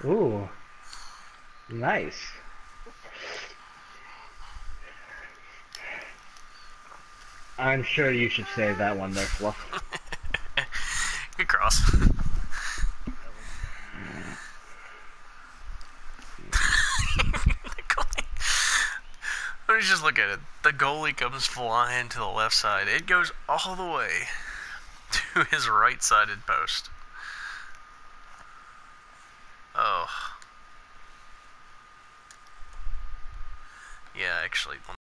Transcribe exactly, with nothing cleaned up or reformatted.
Ooh, nice. I'm sure you should save that one there, Fluff. Good cross. Let me just look at it. The goalie comes flying to the left side. It goes all the way to his right-sided post. Oh. Yeah, actually,